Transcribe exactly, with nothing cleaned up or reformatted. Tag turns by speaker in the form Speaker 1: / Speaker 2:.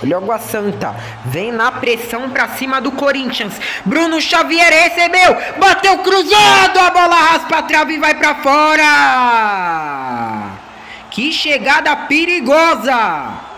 Speaker 1: Olha o Água Santa. Vem na pressão pra cima do Corinthians. Bruno Xavier recebeu. Bateu cruzado. A bola raspa a trave e vai pra fora. Que chegada perigosa.